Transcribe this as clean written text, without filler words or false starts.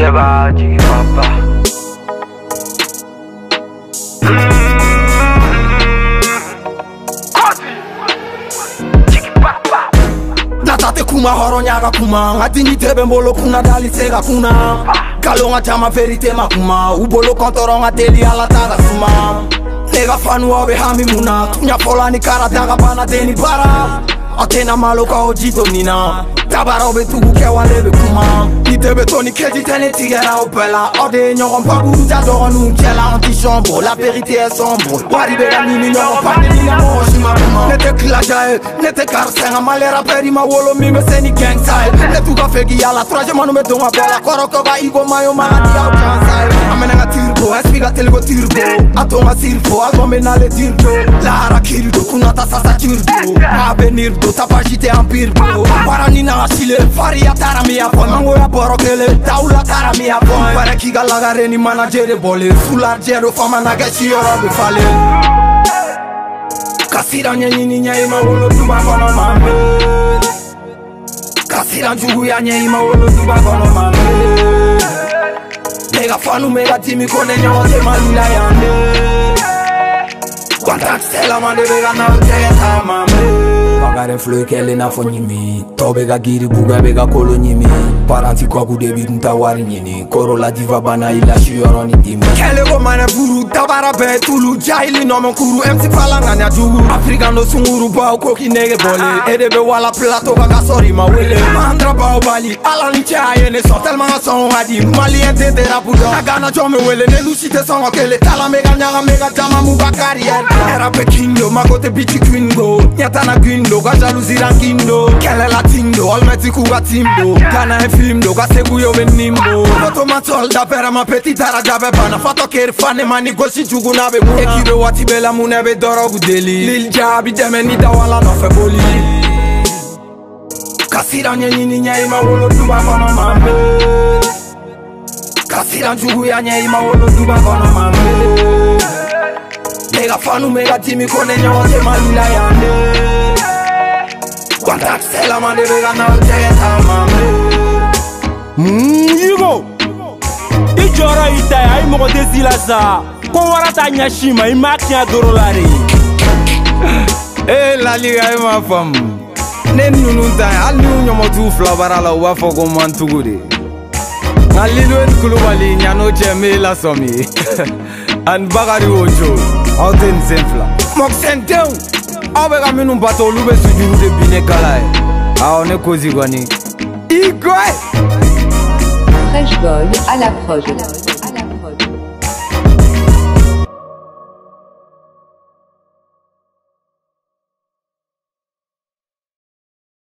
Eba, jigi papa. Natate kuma horonyaga kuma ngatini tebe mbolo kuna dali sega kuna kalonga chama verite makuma ubolo kontoronga teli ala taga suma nega fanu abe hami muna tunya pola ni kara daga bana deni bara atena maloka ojito nina tabara obe tugu kewa lebe kuma ni tebe toni keji tene tigera opela ode nyogon pabu jadoro nu kela anti chambre la vérité est sombre wari bega nini nyogon pande nina mo shima kuma nete klajae nete karsenga malera peri ma wolo mi me seni gang style netu ga fegi ala troisième manu me donga bola koroko ba igo mayo maladi au chansai amena nga tirbo espiga telgo tirbo atonga sirfo agome na le tirbo la hara kirdo kunata sasa tirdo abe nirdo tapajite empirbo warani na asile faria tarami ya pon mango ya borokele taula tarami ya pon para kiga lagare ni managere bole sular jero fama na gachi yoro be fale kasira nyini nyai ma wolo tuba kono mambe kasira njugu ya nyai ma wolo tuba kono mambe mega fanu mega timi kone nyote malila yande Quantas tela mande bega na uteta mambe Bagare fleu kele na fo nyimi Tobega giri buga bega kolo nyimi Paranti kwa kudebi nta wari nyini Koro la diva bana ila shioro ni dimi Kele go mane buru tabara be tulu Jahili no monkuru MC palanga nya jugu Afrika no sunguru bao koki nege bole Ede be wala plato kaka sori ma wele Mandra bao bali ala ni chaye ne son Telma son hadi mali ente rapudo Nagana jome wele ne lushite son okele Tala mega nyaga mega jama muba carrière Era pekindo makote bichi kwingo Nyata na gwindo Kwa jalousie rangindo Kele latindo Olmeti kuga timdo Kana filmdo Kwa segu yo venimbo Noto matol Da pera ma petit ara jabe bana Fato kere fane mani goshi jugu na be muna Ekibe wati bela mune be dorogu deli Lil jabi deme ni da wala no fe boli Kasira nyeni nyai ma wolo duba kono mambe Kasira njugu ya nyai ma wolo duba kono mambe Mega fanu mega timi kone nyote malila yande Quantas tela mande bega na uteta mambe Yigo Ijora itai ay mo desila sa Ko warata nyashima imakia dorolari La liga ma fam Nen nununta al nu nyomo tu flabara la wa foko man tugude Ngalilwen kulubali nyano cheme la somi An bagari ojo Auten senfla Mok senteu Abega minu bato lube sujuru de bine kalae Aone kozi gwani Ikoy Fresh Boy à la prod.